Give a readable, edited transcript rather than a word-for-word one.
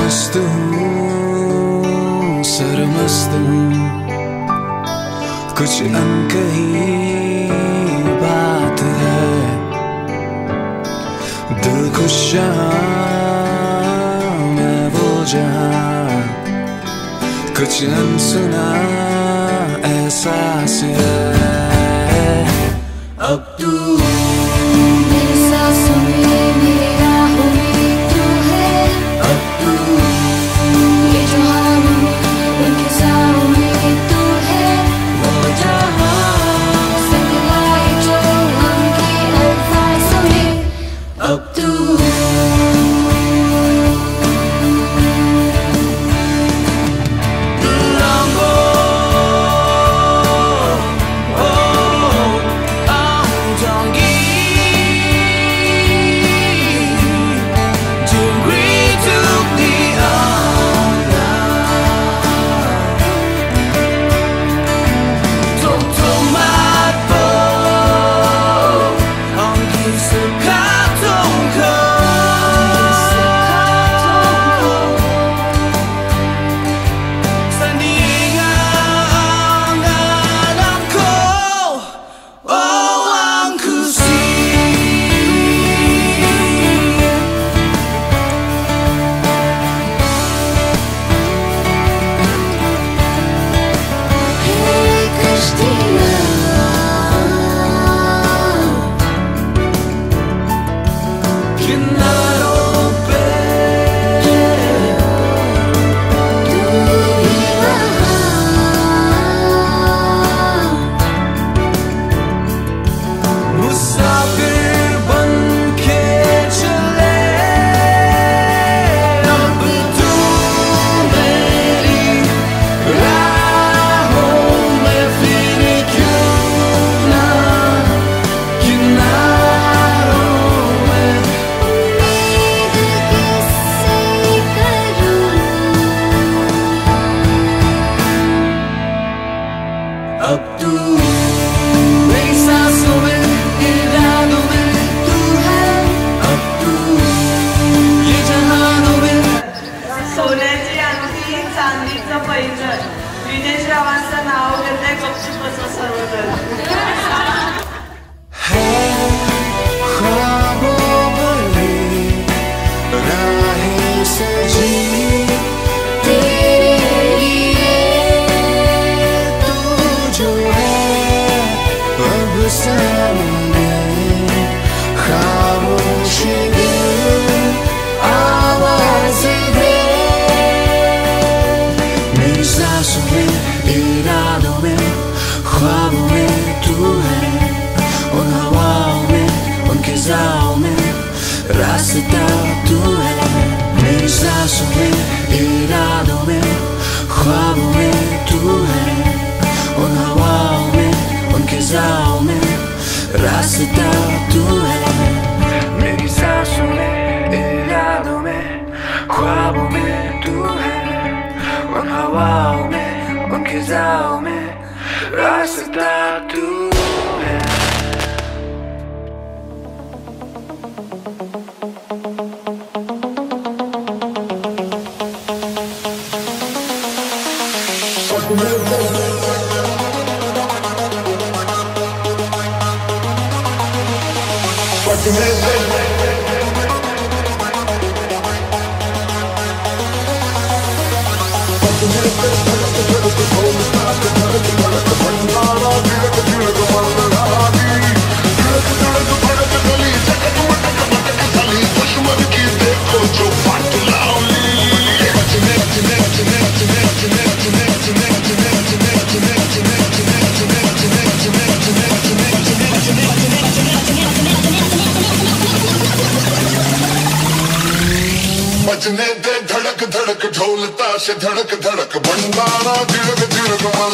मस्त हूँ सरमस्त हूँ, कुछ अनकही बात है। दिल खुश जहाँ मैं वो जहाँ, कुछ अनसुना एहसास है। अब तू मेरी सांसों में, मेरी राहों में तू है। अब तू ये जो हालों में, उनकी साहों में तू है। वो जहाँ, संग लाए जो उनके अल्फाज़ों में। अब तू अब तू मेरी सांसों में, इरादों में तू है। अब तू ये जहानों में। सोन्याची अंगठी, चांदीचं पैंजण, विनेश रावांचं नाव घेतलंय गपचूप बसा सर्वजण। है ख्वाबों भरी राहें सजी तेरे लिए, तू जो है अब सामने, खामोश दिल आवाज दे। मेरी सांसों में, इरादों में, ख्वाबों में तू है। उन हवाओं में, उन फिजाओं में रास्ता तू है। मेरी सांसों में, इरादों में, ख्वाबों में तू है। उन हवाओं में, उन फिजाओं में रास्ता तू है। मेरी सांसों में, इरादों में, ख्वाबों में तू है। उन हवाओं में, उन फिजाओं में रास्ता तू है। बजने दे धड़क धड़क ढोल ताश धड़क धड़क भंडारा झिड़क झिड़क